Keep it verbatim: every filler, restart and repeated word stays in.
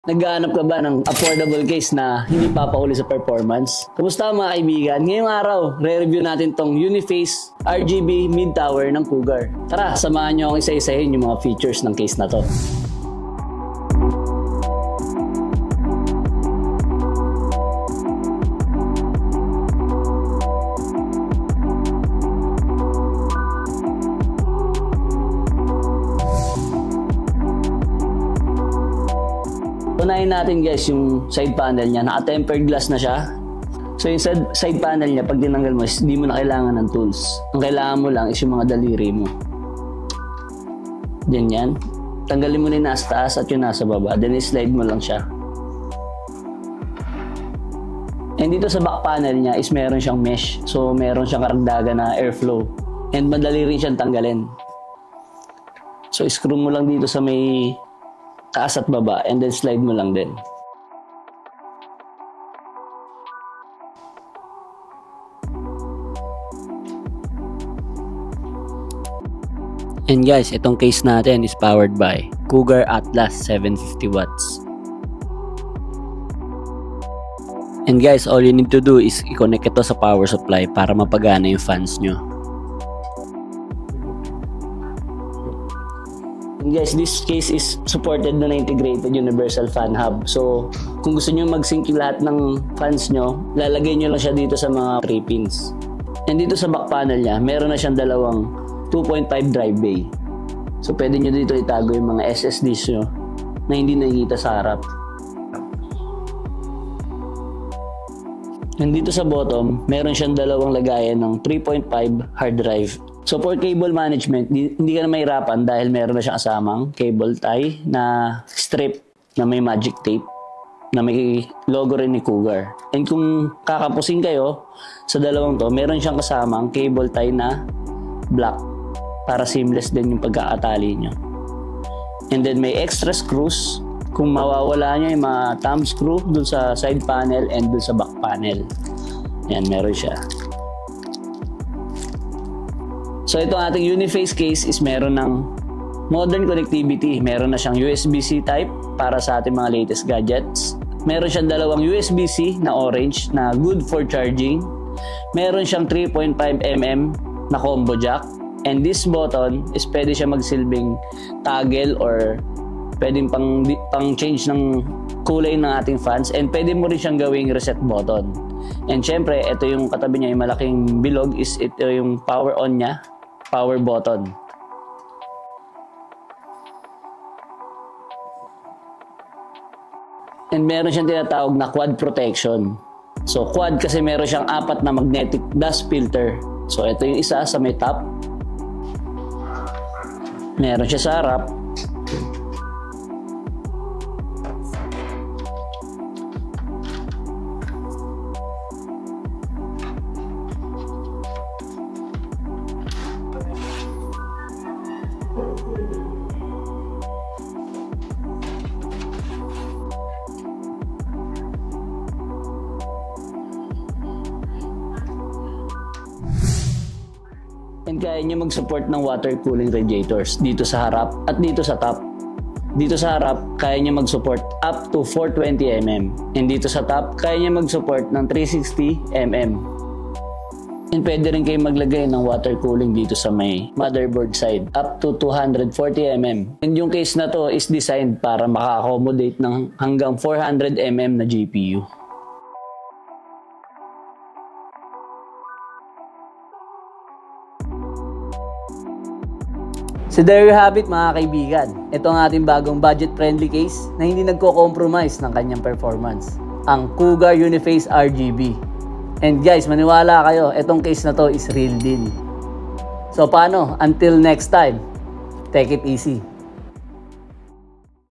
Naghahanap ka ba ng affordable case na hindi papauli sa performance? Kamusta mga kaibigan? Ngayong araw, re-review natin tong Uniface R G B Mid-Tower ng Cougar. Tara, samahan nyo akong isa-isahin yung mga features ng case na to. Unahin natin guys yung side panel niya. Naka-tempered glass na siya. So yung side, side panel niya, pag tinanggal mo, hindi mo na kailangan ng tools. Ang kailangan mo lang is yung mga daliri mo. Then yan. Tanggalin mo na yung nasa taas at yung nasa baba. Then slide mo lang siya. And dito sa back panel niya is meron siyang mesh. So meron siyang karagdagan na airflow. And madali rin siyang tanggalin. So screw mo lang dito sa may taas at baba, and then slide mo lang din. And guys, itong case natin is powered by Cougar Atlas seven fifty watts. And guys, all you need to do is i-connect ito sa power supply para mapagana yung fans nyo. And guys, this case is supported na integrated universal fan hub. So, kung gusto nyo mag-sync yung lahat ng fans nyo, lalagay nyo lang siya dito sa mga three pins. And dito sa back panel niya, meron na siyang dalawang two point five drive bay. So, pwede nyo dito itago yung mga S S Ds nyo na hindi nakikita sa harap. And dito sa bottom, meron siyang dalawang lagayan ng three point five hard drive. So for cable management, di, hindi ka na mahirapan dahil meron na siyang kasamang cable tie na strip na may magic tape na may logo rin ni Cougar. And kung kakapusin kayo sa dalawang to, meron siyang kasamang cable tie na black para seamless din yung pagkakatali nyo. And then may extra screws kung mawawala nyo yung mga thumb screw dun sa side panel and dun sa back panel. Yan, meron siya. So ito ating Uniface case is meron ng modern connectivity. Meron na siyang U S B C type para sa ating mga latest gadgets. Meron siyang dalawang U S B C na orange na good for charging. Meron siyang three point five millimeter na combo jack. And this button is pwede siya magsilbing toggle or pwedeng pang, pang change ng kulay ng ating fans. And pwede mo rin siyang gawing reset button. And syempre, ito yung katabi niya, yung malaking bilog is ito yung power on niya. Power button. And meron siyang tinatawag na quad protection. So quad kasi meron siyang apat na magnetic dust filter. So ito yung isa sa may top. Meron siya sa harap. And kaya nyo mag-support ng water cooling radiators dito sa harap at dito sa top. Dito sa harap, kaya nyo mag-support up to four hundred twenty millimeter. And dito sa top, kaya nyo mag-support ng three hundred sixty millimeter. And pwede rin kayo maglagay ng water cooling dito sa may motherboard side up to two hundred forty millimeter. And yung case na to is designed para maka-accommodate ng hanggang four hundred millimeter na G P U. So there you have it mga kaibigan. Ito ang ating bagong budget-friendly case na hindi nagko-compromise ng kanyang performance. Ang Cougar Uniface R G B. And guys, maniwala kayo, itong case na to is real deal. So paano? Until next time, take it easy.